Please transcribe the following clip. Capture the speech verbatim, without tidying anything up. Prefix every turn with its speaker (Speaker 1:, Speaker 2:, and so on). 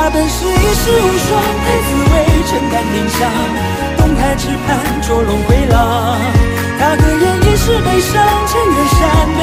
Speaker 1: 他本是一世无双，配滋味承担冥想，东海只盼捉龙归郎。他可言一世悲伤，千月山。